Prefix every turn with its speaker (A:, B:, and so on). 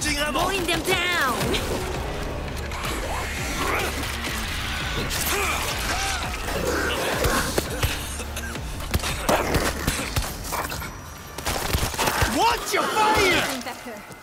A: Charging ammo!
B: Mowing them down!
A: Watch your fire!
B: Becker.